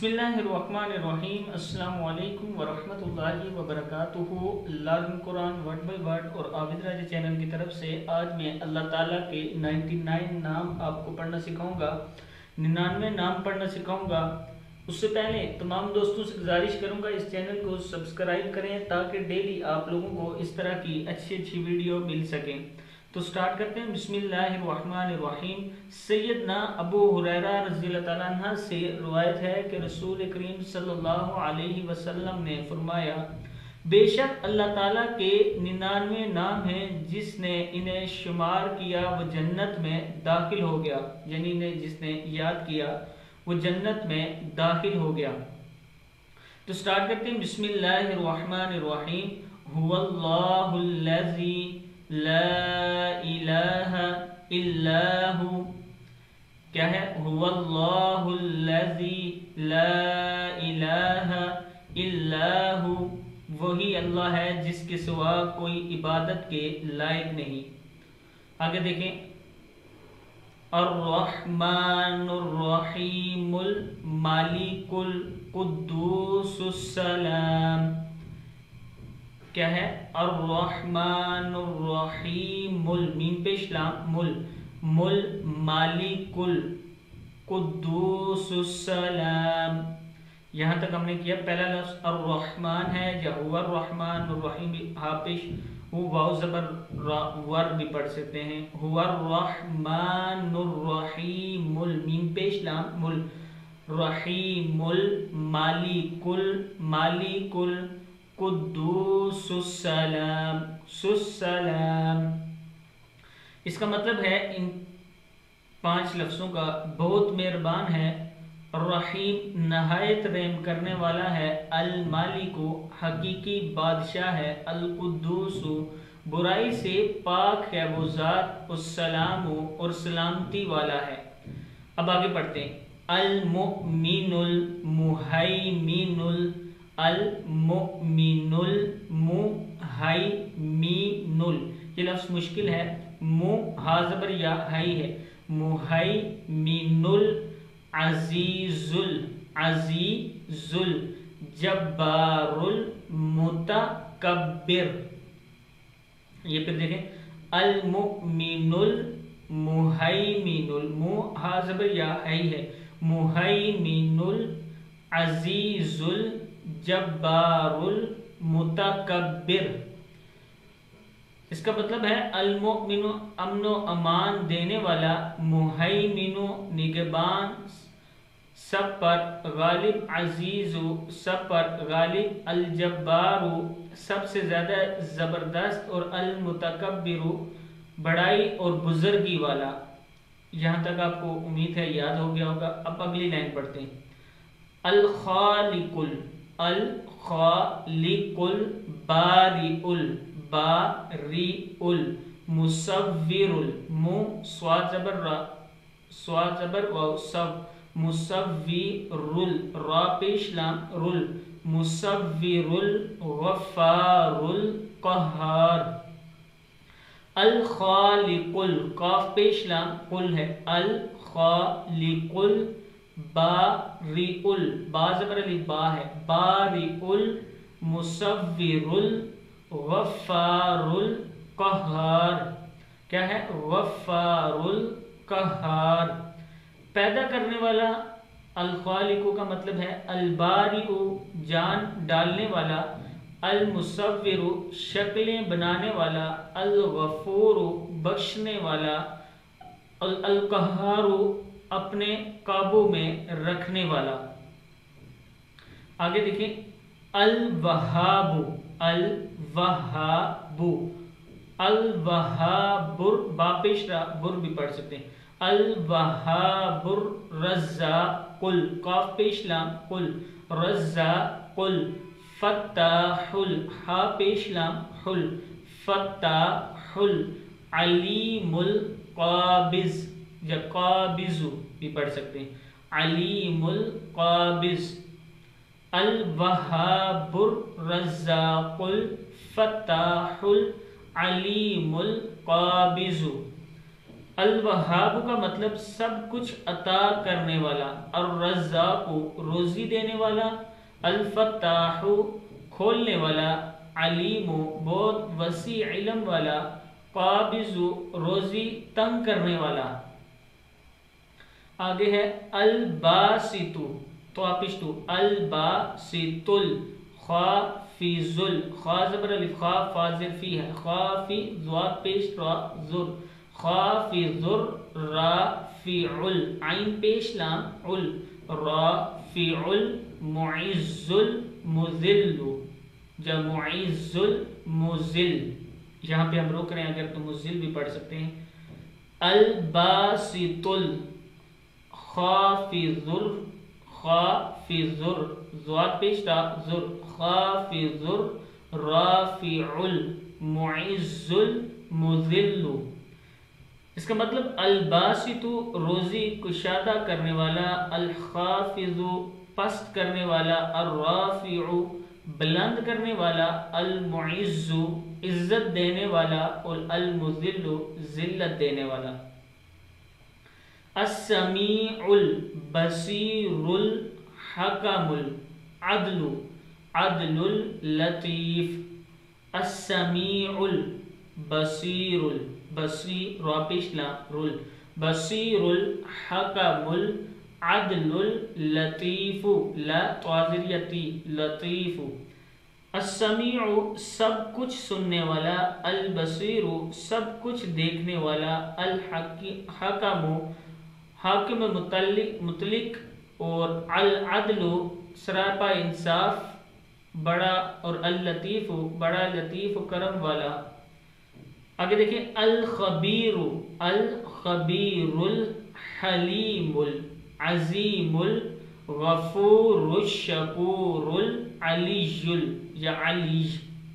बिस्मिल्लाहिर्रहमानिर्रहीम। अस्सलाम वालेकुम वरहमतुल्लाहि वबरकातुहू। Learn Quran word by word और आबिद राजा चैनल की तरफ से आज मैं अल्लाह ताला के 99 नाम आपको पढ़ना सिखाऊंगा, 99 नाम पढ़ना सिखाऊंगा। उससे पहले तमाम दोस्तों से गुजारिश करूंगा इस चैनल को सब्सक्राइब करें ताकि डेली आप लोगों को इस तरह की अच्छी वीडियो मिल सके। तो स्टार्ट करते हैं। बिस्मिल्लाहिर्रहमानिर्रहीम। सैयदना अबू हुरैरा रज़ियल्लाहु ताला अन्हु से रिवायत है कि रसूल करीम सल्लल्लाहु अलैहि वसल्लम ने फरमाया, बेशक अल्लाह ताला के 99 नाम हैं, जिसने इन्हें शुमार किया वो जन्नत में दाखिल हो गया, यानी इन्हें जिसने याद किया वो जन्नत में दाखिल हो गया। तो स्टार्ट करते हैं। बिस्मिल्लाहिर्रहमानिर्रहीम। हुवल्लाहुल्लज़ी ला इलाहा इल्लाहु। क्या है? हुवल्लाहुल्लज़ी ला इलाहा इल्लाहु। वही अल्लाह है जिसके सिवा कोई इबादत के लायक नहीं। आगे देखें। अर्रहमानुर्रहीमुल मालिकुल कुद्दूसुस्सलाम। क्या है? अर्रहमानुर्रहीमुल, मीम पेश लाम, मुल मालिकुल कुद्दूसुस्सलाम। यहाँ तक हमने किया। पहला लफ्ज अर्रहमान है, या हुवा अर्रहमानुर्रहीम, हाफिश हु वाव ज़बर वर भी पढ़ सकते हैं। हुवा अर्रहमानुर्रहीमुल, मीम पेश लाम, मुल रहीमुल मालिकुल कुद्दूसुस्सलाम, सुस्सलाम। इसका मतलब है इन 5 लफ्जों का बहुत मेहरबान है, रहीम नहायत रहम करने वाला है, अल मालिकु हकीकी बादशाह है, अल कुद्दूसु बुराई से पाक है वो ज़ात, उस्सलामु और सलामती वाला है। अब आगे पढ़ते हैं। अल मुमिनुल मुहैमिनुल, अल मुमिनुल मुहैमिनुल। ये लफ्ज़ मुश्किल है। मु हा ज़बर या हाई है। मुहैमिनुल अजीजुल, अजीजुल जब्बारुल मुतकब्बिर। ये फिर देखें। अल मुमिनुल मुहैमिनुल, मु हा ज़बर या हाई है। मुहैमिनुल अजीजुल जब्बारुल मुतकब्बिर। इसका मतलब है अल मुमिनु अमनो अमान देने वाला, मुहैमिनु निगहबान सब पर, गालिब अजीजु सब पर गालिब, अल जब्बारु सबसे ज्यादा जबरदस्त, और अल मुतकब्बिरु बड़ाई और बुजुर्गी वाला। यहाँ तक आपको उम्मीद है याद हो गया होगा। अब अगली लाइन पढ़ते हैं। अल खालिकुल, अल खालिकुल बारिउल, बारिउल मुसव्विरुल, मु स्वाद ज़बर रा, स्वाद ज़बर वाव सब, मुसव्विरुल रा पेश लाम रुल, मुसव्विरुल गफ्फारुल क़ह्हार। अल खालिकुल काफ पेश लाम कुल है, अल खालिकुल बारिउल, बा ज़बर अली बा है, बारिउल मुसव्विरुल गफ्फारुल क़ह्हार। क्या है? गफ्फारुल क़ह्हार। पैदा करने वाला। अल खालिकु का मतलब है अल बारिउ जान डालने वाला, अल मुसव्विरु शक्लें बनाने वाला, अल गफूरु बख्शने वाला, अल क़ह्हारु अपने काबू में रखने वाला। आगे देखिए। अल वहाबु, अल वहाबु, अल वहाबुर बापेशरा बुर भी पढ़ सकते हैं। अल वहाबुर रज़्ज़ाकुल काफ पेश लाम कुल, रज़्ज़ाकुल फत्ताहुल हा पेश लाम हुल, फत्ताहुल अलीमुल क़ाबिज़, या क़ाबिज़ु भी पढ़ सकते हैं, अलीमुल क़ाबिज़। अल वहाबुर रज़्ज़ाकुल फत्ताहुल अलीमुल क़ाबिज़ु। الوہاب کا مطلب سب کچھ عطا کرنے والا، الرزاق روزی دینے والا، الفتاح کھولنے والا، علیم بہت وسیع علم والا، قابض روزی تنگ کرنے والا۔ آگے ہے الباسط تو آپشتو، الباسط الخافض خا زبر الف خا فاضل فی ہے، خافض پیش را زر، خافض رافع عین پیش لام ال، رافع المعز المذل یا معز المذل، یہاں پہ ہم روک رہے ہیں، اگر تو مذل بھی پڑھ سکتے ہیں۔ الباسط خافض خافض زواد پیش را زر، خافض رافع المعز المذل۔ اس کا مطلب الباسط روزی کشادہ کرنے والا، الخافض پست کرنے والا، الرافع بلند کرنے والا، المعز عزت دینے والا، اور المذل ذلت دینے والا۔ السمیع البصیر الحکم العدل عدل اللطیف، السمیع البصیر البصیر راپش لا رل، بصیر الحکم العدل اللطیف لا تعذریتی لطیف، السمیع سب کچھ سننے والا، البصیر سب کچھ دیکھنے والا، الحکم حاکم مطلق، اور العدل سراپا انصاف بڑا، اور اللطیف بڑا لطیف کرم والا۔ آگے دیکھیں الخبیر الخبیر الحلیم العظیم الغفور الشکور العلی یا علی،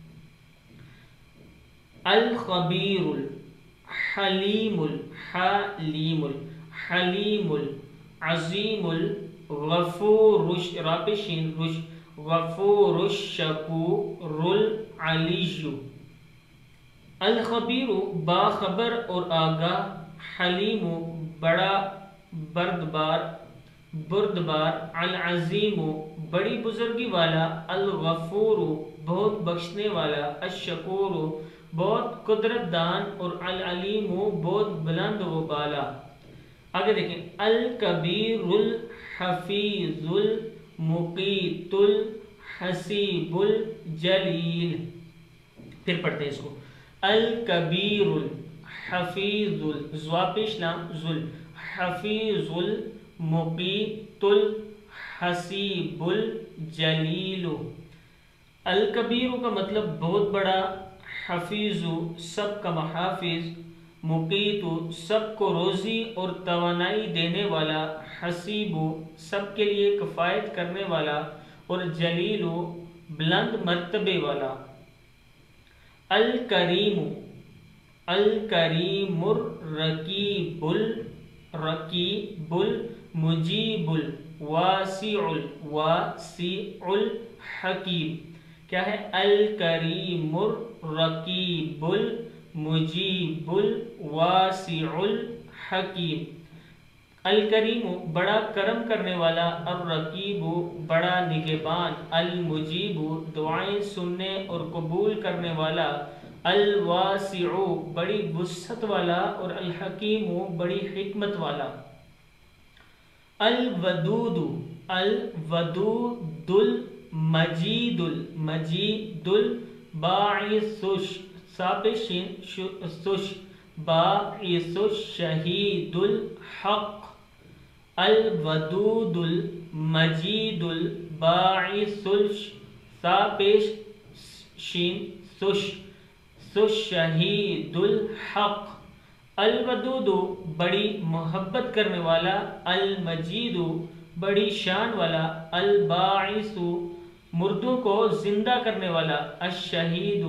الخبیر الحلیم الحلیم الحلیم العظیم الغفور راپشین رش، غفور الشکور العلی، الخبیر باخبر اور آگاہ، حلیم بڑا بردبار، العظیم بڑی بزرگی والا، الغفور بہت بخشنے والا، الشکور بہت قدرت دان، اور العلیم بہت بلند و بالا۔ آگے دیکھیں الکبیر الحفیظ المقیت الحسیب الجلیل، پھر پڑھتے ہیں اس کو، الکبیر الحفیظ زواپش نام ذل، حفیظ المقیت الحسیب الجلیل۔ الکبیر کا مطلب بہت بڑا، حفیظ سب کا محافظ، مقیت سب کو روزی اور توانائی دینے والا، حسیب سب کے لیے کفایت کرنے والا، اور جلیل بلند مرتبے والا۔ الکریم الکریم الرقیب الرقیب المجیب الواسع الواسع الحکیم، کیا ہے الکریم الرقیب المجیب الواسع الحکیم۔ الکریم بڑا کرم کرنے والا، الرقیب بڑا نگہبان، المجیب دعائیں سننے اور قبول کرنے والا، الواسع بڑی وسعت والا، اور الحکیم بڑی حکمت والا۔ الودود الودود المجید المجید الباعث باعث الشہید الحق، الودود المجید الباعث الشہید الحق، الودود بڑی محبت کرنے والا، المجید بڑی شان والا، الباعث مردوں کو زندہ کرنے والا، الشہید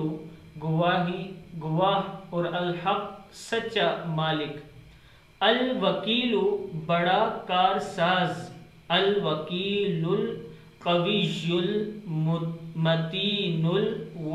گواہ، اور الحق سچا مالک۔ الوکیل بڑا کارساز، الوکیل القوی المتین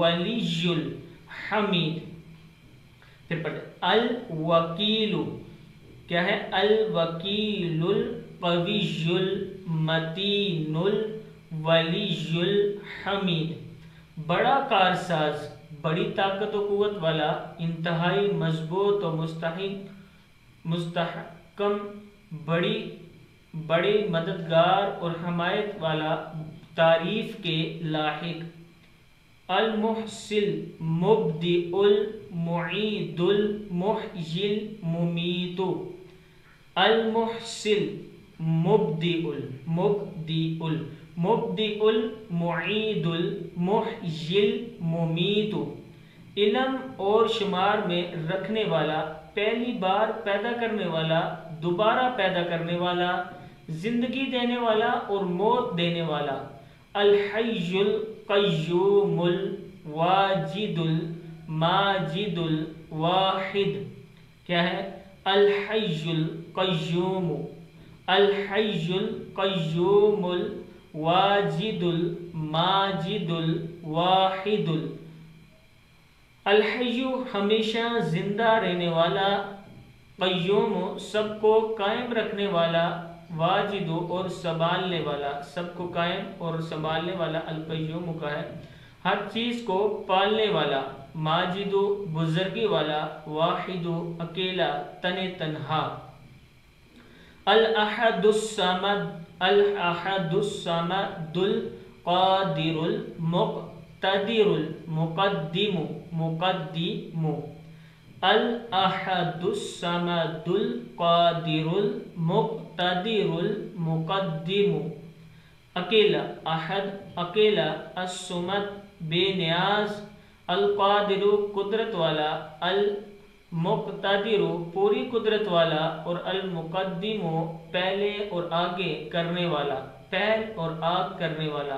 الولی الحمید، پھر پڑھتے الوکیل کیا ہے؟ الوکیل القوی المتین الولی الحمید، بڑا کارساز، بڑی طاقت و قوت والا، انتہائی مضبوط و مستحکم، بڑے مددگار اور حمایت والا، تعریف کے لاحق۔ المحصل مبدئ المعید المحیی الممیت، المحصل مبدئ المعید المحیی الممیت، علم اور شمار میں رکھنے والا، پہلی بار پیدا کرنے والا، دوبارہ پیدا کرنے والا، زندگی دینے والا اور موت دینے والا۔ الحی القیوم الواجد الماجد الواحد، کیا ہے؟ الحی القیوم الواجد الماجد الواحد۔ الحی ہمیشہ زندہ رہنے والا، قیوم سب کو قائم رکھنے والا، واجد اور سنبھالنے والا، سب کو قائم اور سنبھالنے والا القیوم کا ہے، ہر چیز کو پالنے والا، ماجد بزرگی والا، واحد اکیلا تنہا۔ الاحد الصمد القادر المقتدر المقدم الاحد الصمد القادر المقتدر المقدم، اکیلا، احد اکیلا، الصمد بے نیاز، القادر قدرت والا، المقتدر پوری قدرت والا، اور المقدم پہلے اور آگے کرنے والا، پہل اور آگ کرنے والا۔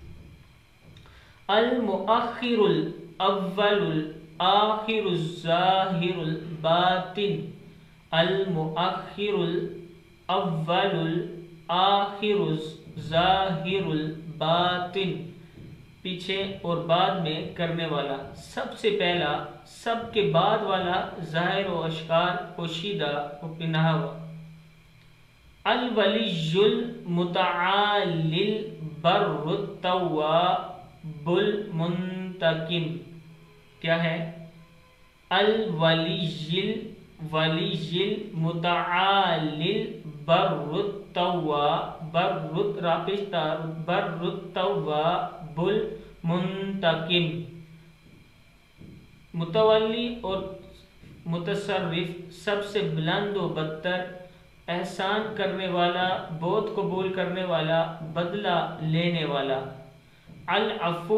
المؤخر الاول الآخر الظاہر الباطن، المؤخر الاول الآخر الظاہر الباطن، پیچھے اور بعد میں کرنے والا، سب سے پہلا، سب کے بعد والا، ظاہر و اشکار، پوشیدہ و پنہا ہوا۔ الولی المتعالی البر التواب المنتقم، کیا ہے؟ الولی المتعالی البر التواب المنتقم، متولی اور متصرف، سب سے بلند و برتر، احسان کرنے والا، بہت قبول کرنے والا، بدلہ لینے والا۔ العفو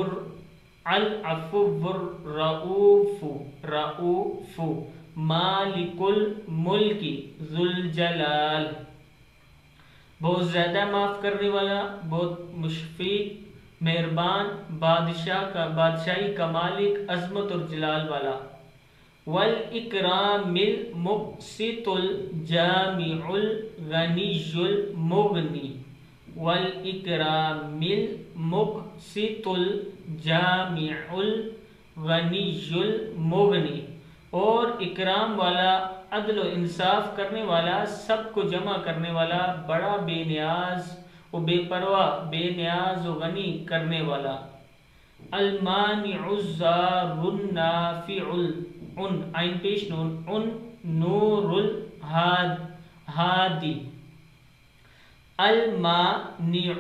الرؤوف مالک الملک ذو الجلال، بہت زیادہ معاف کرنے والا، بہت مشفق، مہربان، بادشاہی کا مالک، عظمت اور جلال والا۔ والاکرام المقسط الجامع الغنی المغنی، والاکرام المقسط الجامع الغنی المغنی، اور اکرام والا، عدل و انصاف کرنے والا، سب کو جمع کرنے والا، بڑا بے نیاز و بے پرواہ، بے نیاز و غنی کرنے والا۔ المانع الضار النافع عین پیش نون نور الہادی، المانع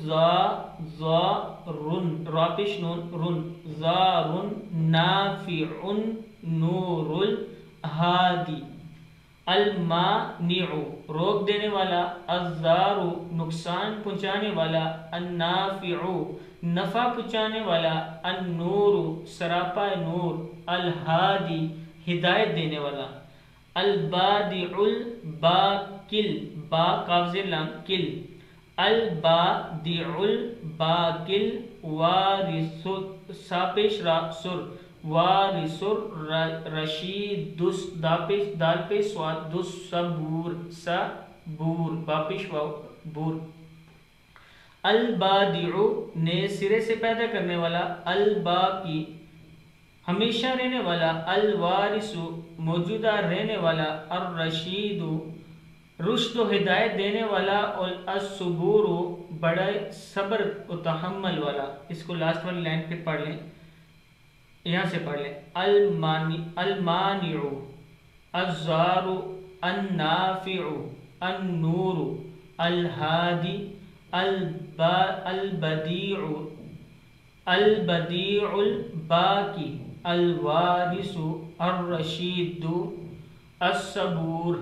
الضار را پیش نون ضار نافع نور الہادی، المانع روک دینے والا، الضار نقصان پہنچانے والا، النافع نفع پہنچانے والا، النور سراپا نور، الہادی ہدایت دینے والا۔ البادع الباقل با قابض لام کل، البادع الباقل وارث ساپیش را سر، وارث رشید دال پہ سواد دس صبور صبور باپش واو بور۔ البادع نے سرے سے پیدا کرنے والا، الباقی ہمیشہ رہنے والا، الوارث موجودہ رہنے والا، الرشید رشد و ہدایت دینے والا، اور الصبور بڑا صبر و تحمل والا۔ اس کو لاسٹ والی لائن پھر پڑھ لیں، یہاں سے پڑھ لیں، المانع الضار النافع النور الہادی البدیع الباقی الوارث الرشید الصبور۔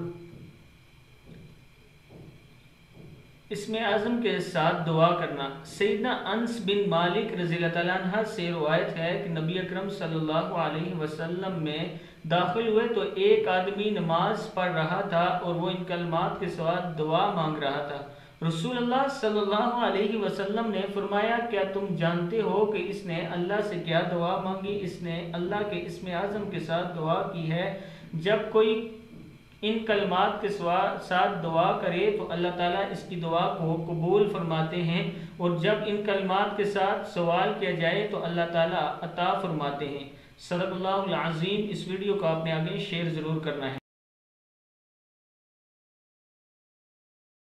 اسم اعظم کے ساتھ دعا کرنا۔ سیدنا انس بن مالک رضی اللہ تعالیٰ عنہ سے روایت ہے کہ نبی اکرم صلی اللہ علیہ وسلم میں داخل ہوئے تو ایک آدمی نماز پڑھ رہا تھا اور وہ ان کلمات کے ساتھ دعا مانگ رہا تھا۔ رسول اللہ صلی اللہ علیہ وسلم نے فرمایا، کیا تم جانتے ہو کہ اس نے اللہ سے کیا دعا مانگی؟ اس نے اللہ کے اسم اعظم کے ساتھ دعا کی ہے۔ جب کوئی ان کلمات کے ساتھ دعا کرے تو اللہ تعالیٰ اس کی دعا کو قبول فرماتے ہیں، اور جب ان کلمات کے ساتھ سوال کیا جائے تو اللہ تعالیٰ عطا فرماتے ہیں۔ صدق اللہ العظیم۔ اس ویڈیو کو آپ نے آگے شیئر ضرور کرنا ہے۔